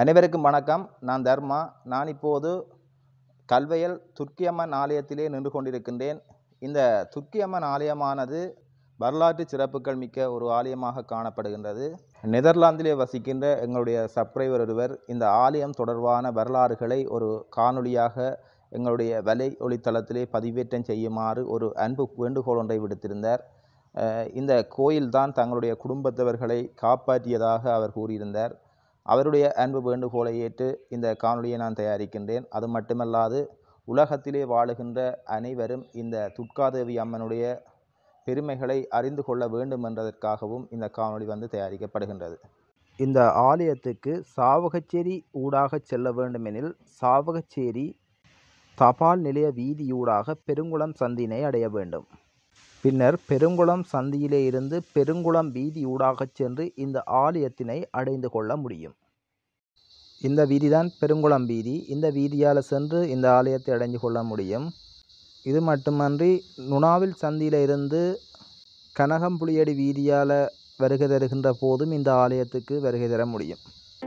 அனைவருக்கும் வணக்கம். நான் தர்மா. நான் இப்போது கல்வயல் துர்க்கியம்மன் ஆலயத்திலே நின்று கொண்டிருக்கின்றேன். இந்த துர்க்கியம்மன் ஆலயமானது வரலாற்று சிறப்புகள் மிக்க ஒரு ஆலயமாக காணப்படுகின்றது. நெதர்லாந்திலே வசிக்கின்ற எங்களுடைய சப்ஸ்கிரைபர் ஒருவர் இந்த ஆலயம் தொடர்பான வரலாறுகளை ஒரு காணொளியாக எங்களுடைய வலை ஒளித்தளத்திலே பதிவேற்றம் செய்யுமாறு ஒரு அன்பு வேண்டுகோள் ஒன்றை விடுத்திருந்தார். இந்த கோயில்தான் தங்களுடைய குடும்பத்தவர்களை காப்பாற்றியதாக அவர் கூறியிருந்தார். அவருடைய அன்பு வேண்டுகோளை ஏற்று இந்த காணொலியை நான் தயாரிக்கின்றேன். அது மட்டுமல்லாது உலகத்திலே வாழுகின்ற அனைவரும் இந்த துர்காதேவி அம்மனுடைய பெருமைகளை அறிந்து கொள்ள வேண்டும் என்றதற்காகவும் இந்த காணொலி தயாரிக்கப்படுகின்றது. இந்த ஆலயத்துக்கு சாவகச்சேரி ஊடாக செல்ல வேண்டுமெனில் சாவகச்சேரி தபால் நிலைய வீதியூடாக பெருங்குளம் சந்தியினை அடைய வேண்டும். பின்னர் பெருங்குளம் சந்தியிலே இருந்து பெருங்குளம் வீதி ஊடாக சென்று இந்த ஆலயத்தினை அடைந்து கொள்ள முடியும். இந்த வீதிதான் பெருங்குளம் வீதி. இந்த வீதியால் சென்று இந்த ஆலயத்தை அடைந்து கொள்ள முடியும். இது மட்டுமன்றி நுணாவில் சந்தியில் இருந்து கனகம்புளியடி வீதியால் வருகை தருகின்ற போதும் இந்த ஆலயத்துக்கு வருகை தர முடியும்.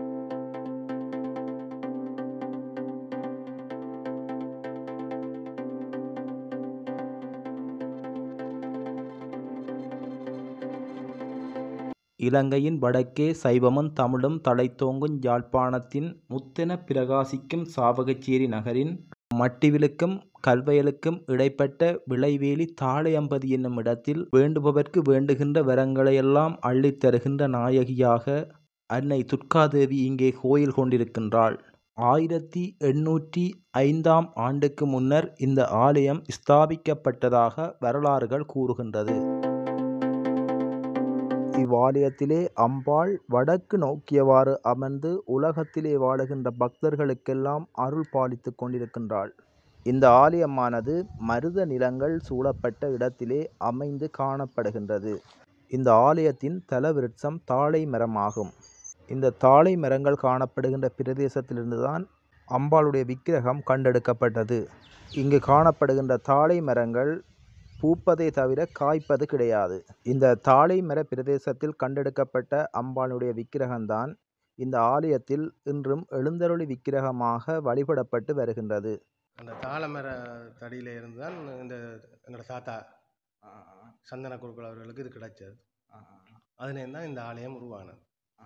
இலங்கையின் வடக்கே சைவமும் தமிழும் தழைத்தோங்கும் யாழ்ப்பாணத்தின் முத்தென பிரகாசிக்கும் சாவகச்சேரி நகரின் மட்டிவிலுக்கும் கல்வயலுக்கும் இடைப்பட்ட விளைவேலி தாழையம்பதி என்னும் இடத்தில் வேண்டுபவர்க்கு வேண்டுகின்ற வரங்களையெல்லாம் அள்ளித்தருகின்ற நாயகியாக அன்னை துர்காதேவி இங்கே கோயில் கொண்டிருக்கின்றாள். 1805ஆம் ஆண்டுக்கு முன்னர் இந்த ஆலயம் ஸ்தாபிக்கப்பட்டதாக வரலாறுகள் கூறுகின்றது. இவ்வாலயத்திலே அம்பாள் வடக்கு நோக்கியவாறு அமர்ந்து உலகத்திலே வாழுகின்ற பக்தர்களுக்கெல்லாம் அருள் பாலித்து கொண்டிருக்கின்றாள். இந்த ஆலயமானது மருத நிலங்கள் சூழப்பட்ட இடத்திலே அமைந்து காணப்படுகின்றது. இந்த ஆலயத்தின் தலவிருட்சம் தாழை மரமாகும். இந்த தாழை மரங்கள் காணப்படுகின்ற பிரதேசத்திலிருந்துதான் அம்பாளுடைய விக்கிரகம் கண்டெடுக்கப்பட்டது. இங்கு காணப்படுகின்ற தாழை மரங்கள் பூப்பதை தவிர காய்ப்பது கிடையாது. இந்த தாழை மர பிரதேசத்தில் கண்டெடுக்கப்பட்ட அம்பாளுடைய விக்கிரகம்தான் இந்த ஆலயத்தில் இன்றும் எழுந்தருளி விக்கிரகமாக வழிபடப்பட்டு வருகின்றது. அந்த தாழமர தடியில இருந்து தான் இந்த எங்களோட தாத்தா சந்தன குருக்கள் அவர்களுக்கு இது கிடைச்சது. அதுலேருந்து இந்த ஆலயம் உருவானது.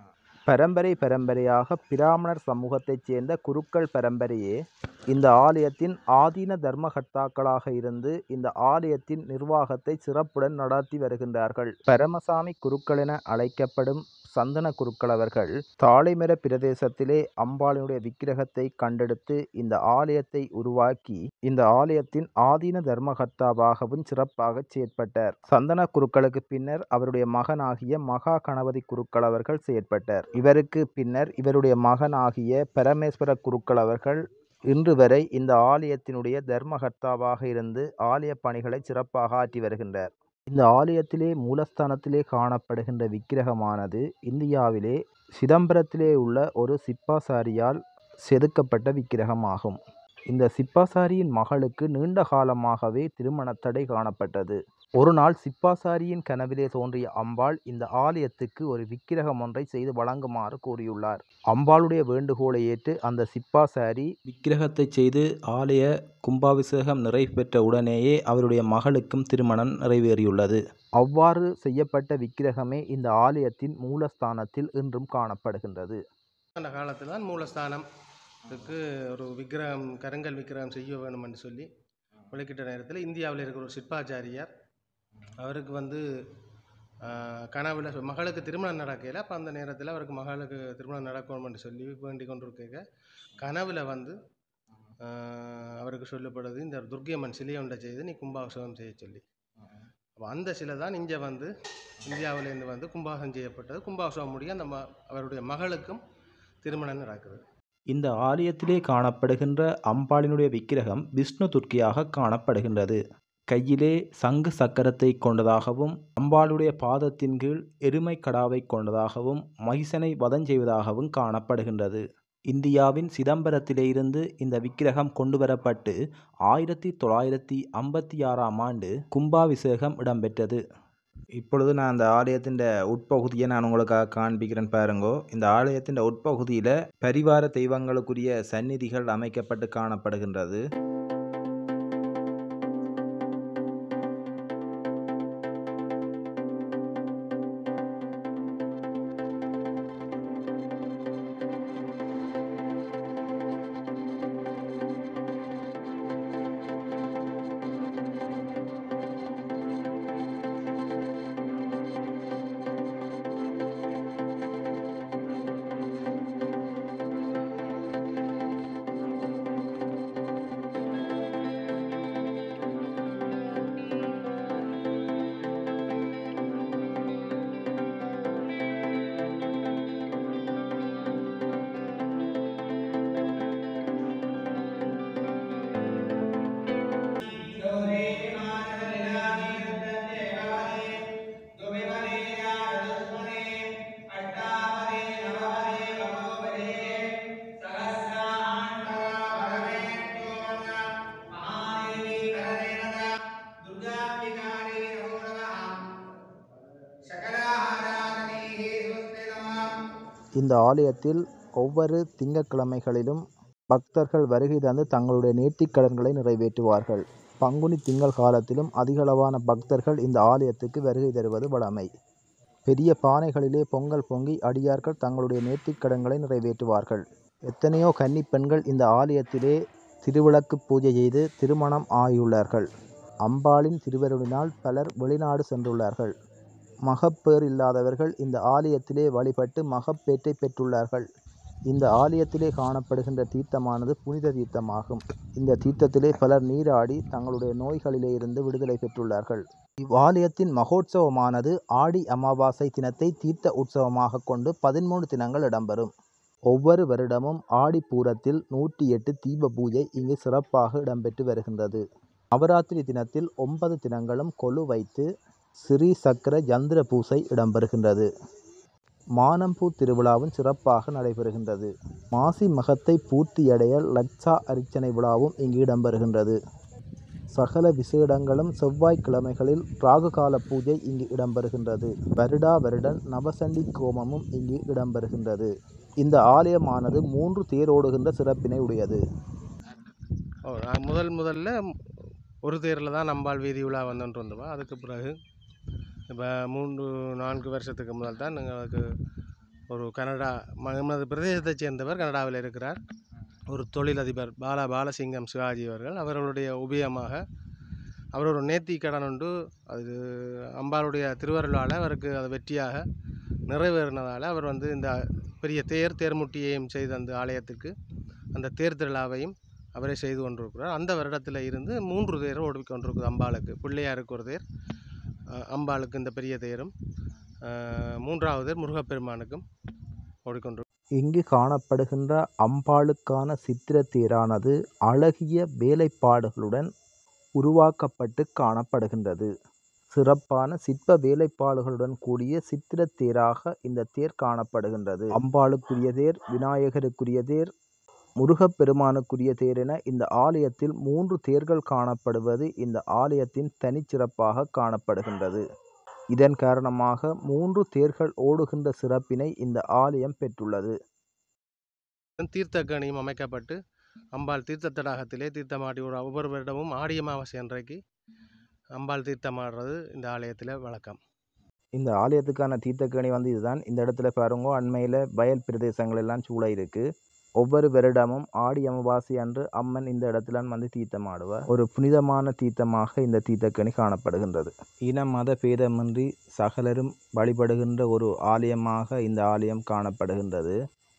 பரம்பரையாக பிராமணர் சமூகத்தைச் சேர்ந்த குருக்கள் பரம்பரையே இந்த ஆலயத்தின் ஆதீன தர்மகர்த்தாக்களாக இருந்து இந்த ஆலயத்தின் நிர்வாகத்தை சிறப்புடன் நடத்தி வருகின்றார்கள். பரமசாமி குருக்கள் என அழைக்கப்படும் சந்தன குருக்கள் அவர்கள் தாழைமர பிரதேசத்திலே அம்பாளினுடைய விக்கிரகத்தை கண்டெடுத்து இந்த ஆலயத்தை உருவாக்கி இந்த ஆலயத்தின் ஆதீன தர்மகர்த்தாவாகவும் சிறப்பாக செயற்பட்டார். சந்தன குருக்களுக்கு பின்னர் அவருடைய மகனாகிய மகா கணபதி குருக்கள் அவர்கள் செயற்பட்டார். இவருக்கு பின்னர் இவருடைய மகனாகிய பரமேஸ்வர குருக்கள் அவர்கள் இன்று வரை இந்த ஆலயத்தினுடைய தர்மகர்த்தாவாக இருந்து ஆலய பணிகளை சிறப்பாக ஆற்றி வருகின்றார். இந்த ஆலயத்திலே மூலஸ்தானத்திலே காணப்படுகின்ற விக்கிரகமானது இந்தியாவிலே சிதம்பரத்திலே உள்ள ஒரு சிப்பாசாரியால் செதுக்கப்பட்ட விக்கிரகமாகும். இந்த சிப்பாசாரியின் மகளுக்கு நீண்ட காலமாகவே திருமண தடை காணப்பட்டது. ஒரு நாள் சிப்பாசாரியின் கனவிலே தோன்றிய அம்பாள் இந்த ஆலயத்துக்கு ஒரு விக்கிரகம் ஒன்றை செய்து வழங்குமாறு கூறியுள்ளார். அம்பாளுடைய வேண்டுகோளை ஏற்று அந்த சிப்பாசாரி விக்கிரகத்தை செய்து ஆலய கும்பாபிஷேகம் நிறைவேற்ற உடனேயே அவருடைய மகளுக்கும் திருமணம் நிறைவேறியுள்ளது. அவ்வாறு செய்யப்பட்ட விக்கிரகமே இந்த ஆலயத்தின் மூலஸ்தானத்தில் இன்றும் காணப்படுகின்றது. அந்த காலத்தில் தான் மூலஸ்தானத்துக்கு ஒரு விக்கிரகம் கருங்கல் விக்கிரகம் செய்ய வேணும் என்று சொல்லி விளக்கிட்ட நேரத்தில் இந்தியாவில் இருக்கிற ஒரு சிற்பாச்சாரியார் அவருக்கு கனவுல மகளுக்கு திருமணம் நடக்கல. அப்போ அந்த நேரத்தில் அவருக்கு மகளுக்கு திருமணம் நடக்கணும்னு சொல்லி வேண்டி கொண்டிருக்க கனவுல அவருக்கு சொல்லப்படுது இந்த துர்க்கியம்மன் சிலையை ஒன்றை செய்து நீ கும்பாபிஷேகம் செய்ய சொல்லி. அப்போ அந்த சிலை தான் இங்கே இந்தியாவிலேருந்து கும்பாபிஷேகம் செய்யப்பட்டது. கும்பாபிஷேகம் முடிய அந்த அவருடைய மகளுக்கும் திருமணம் நடக்குது. இந்த ஆலயத்திலே காணப்படுகின்ற அம்பாளினுடைய விக்கிரகம் விஷ்ணு துர்க்கியாக காணப்படுகின்றது. கையிலே சங்கு சக்கரத்தை கொண்டதாகவும் அம்பாளுடைய பாதத்தின் கீழ் எருமை கடாவை கொண்டதாகவும் மகிஷனை வதம் செய்வதாகவும் காணப்படுகின்றது. இந்தியாவின் சிதம்பரத்திலே இருந்து இந்த விக்கிரகம் கொண்டு வரப்பட்டு 1956ஆம் ஆண்டு கும்பாபிஷேகம் இடம்பெற்றது. இப்பொழுது நான் அந்த ஆலயத்தின் உட்பகுதியை நான் உங்களுக்காக காண்பிக்கிறேன் பாருங்கோ. இந்த ஆலயத்தின் உட்பகுதியில் பரிவார தெய்வங்களுக்குரிய சந்நிதிகள் அமைக்கப்பட்டு காணப்படுகின்றது. இந்த ஆலயத்தில் ஒவ்வொரு திங்கட்கிழமைகளிலும் பக்தர்கள் வருகை தந்து தங்களுடைய நேர்த்திக்கடன்களை நிறைவேற்றுவார்கள். பங்குனி திங்கள் காலத்திலும் அதிகளவான பக்தர்கள் இந்த ஆலயத்துக்கு வருகை தருவது வழமை. பெரிய பானைகளிலே பொங்கல் பொங்கி அடியார்கள் தங்களுடைய நேர்த்திக்கடன்களை நிறைவேற்றுவார்கள். எத்தனையோ கன்னிப் பெண்கள் இந்த ஆலயத்திலே திருவிளக்கு பூஜை செய்து திருமணம் ஆகியுள்ளார்கள். அம்பாளின் திருவருளினால் பலர் வெளிநாடு சென்றுள்ளார்கள். மகப்பேறு இல்லாதவர்கள் இந்த ஆலயத்திலே வழிபட்டு மகப்பேற்றை பெற்றுள்ளார்கள். இந்த ஆலயத்திலே காணப்படுகின்ற தீர்த்தமானது புனித தீர்த்தமாகும். இந்த தீர்த்தத்திலே பலர் நீராடி தங்களுடைய நோய்களிலே இருந்து விடுதலை பெற்றுள்ளார்கள். இவ்வாலயத்தின் மகோற்சவமானது ஆடி அமாவாசை தினத்தை தீர்த்த உற்சவமாக கொண்டு 13 தினங்கள் இடம்பெறும். ஒவ்வொரு வருடமும் ஆடிப்பூரத்தில் 108 தீப பூஜை இங்கு சிறப்பாக இடம்பெற்று வருகின்றது. நவராத்திரி தினத்தில் 9 தினங்களும் கொலு வைத்து ஸ்ரீ சக்கர யந்திர பூசை இடம்பெறுகின்றது. மானம்பூ திருவிழாவும் சிறப்பாக நடைபெறுகின்றது. மாசி மகத்தை பூர்த்தியடைய லட்சா அர்ச்சனை விழாவும் இங்கு இடம்பெறுகின்றது. சகல விசேடங்களும் செவ்வாய்க்கிழமைகளில் ராகுகால பூஜை இங்கு இடம்பெறுகின்றது. வருடா வருடன் நவசண்டி கோமமும் இங்கு இடம்பெறுகின்றது. இந்த ஆலயமானது 3 தேரோடுகின்ற சிறப்பினை உடையது. முதல்ல ஒரு தேரில் தான் அம்பாள் வீதி விழா வந்துட்டு இருந்தோம். அதுக்கு பிறகு இப்போ 3-4 வருஷத்துக்கு முதல் தான் எங்களுக்கு ஒரு கனடா எமது பிரதேசத்தைச் சேர்ந்தவர் கனடாவில் இருக்கிறார். ஒரு தொழிலதிபர் பாலசிங்கம் சிவாஜி அவர்களுடைய உபயமாக அவர் ஒரு நேர்த்திக்கடன் உண்டு. அது அம்பாளுடைய திருவருளால் அவருக்கு அது வெற்றியாக நிறைவேறினதால் அவர் வந்து இந்த பெரிய தேர்முட்டியையும் செய்து அந்த ஆலயத்திற்கு அந்த தேர் திருவிழாவையும் அவரே செய்து கொண்டிருக்கிறார். அந்த வருடத்தில் இருந்து 3 தேர் ஓடிக்கொண்டிருக்குது. அம்பாளுக்கு பிள்ளையாருக்கு ஒரு தேர், அம்பாளுக்கு இந்த பெரிய தேரும், 3வது தேர் முருகப்பெருமானுக்கும் ஓடிக்கொண்டிருக்கும். இங்கு காணப்படுகின்ற அம்பாளுக்கான சித்திர தேரானது அழகிய வேலைப்பாடுகளுடன் உருவாக்கப்பட்டு காணப்படுகின்றது. சிறப்பான சிற்ப வேலைப்பாடுகளுடன் கூடிய சித்திர தேராக இந்த தேர் காணப்படுகின்றது. அம்பாளுக்குரிய தேர், விநாயகருக்குரிய தேர், முருகப்பெருமானுக்குரிய தேர் என இந்த ஆலயத்தில் 3 தேர்கள் காணப்படுவது இந்த ஆலயத்தின் தனிச்சிறப்பாக காணப்படுகின்றது. இதன் காரணமாக 3 தேர்கள் ஓடுகின்ற சிறப்பினை இந்த ஆலயம் பெற்றுள்ளது. தீர்த்தக்கணியும் அமைக்கப்பட்டு அம்பாள் தீர்த்த தடாகத்திலே தீர்த்தமாடி ஒவ்வொரு வருடமும் ஆடி அமாவாசை அன்றைக்கு அம்பாள் தீர்த்தமாடுறது இந்த ஆலயத்தில் வழக்கம். இந்த ஆலயத்துக்கான தீர்த்தக்கணி வந்து இதுதான். இந்த இடத்துல பாருங்க, அண்மையில் வயல் பிரதேசங்கள் எல்லாம் சூழ இருக்கு. ஒவ்வொரு வருடமும் ஆடி அமாவாசை அன்று அம்மன் இந்த இடத்துல வந்து தீர்த்தமாடுவார். ஒரு புனிதமான தீர்த்தமாக இந்த தீர்த்தக்கணி காணப்படுகின்றது. இன மத பேதமின்றி சகலரும் வழிபடுகின்ற ஒரு ஆலயமாக இந்த ஆலயம் காணப்படுகின்றது.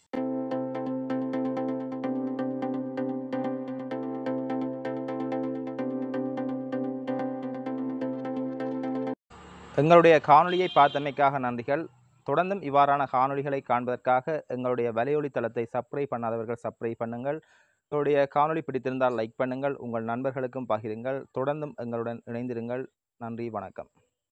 எங்களுடைய காணொளியை பார்த்தமைக்காக நன்றிகள். தொடர்ந்தும் இவ்வாறான காணொளிகளை காண்பதற்காக எங்களுடைய வலையொலி தளத்தை சப்ஸ்கிரைப் பண்ணாதவர்கள் சப்ஸ்கிரைப் பண்ணுங்கள். எங்களுடைய காணொளி பிடித்திருந்தால் லைக் பண்ணுங்கள். உங்கள் நண்பர்களுக்கும் பகிருங்கள். தொடர்ந்தும் எங்களுடன் இணைந்திருங்கள். நன்றி, வணக்கம்.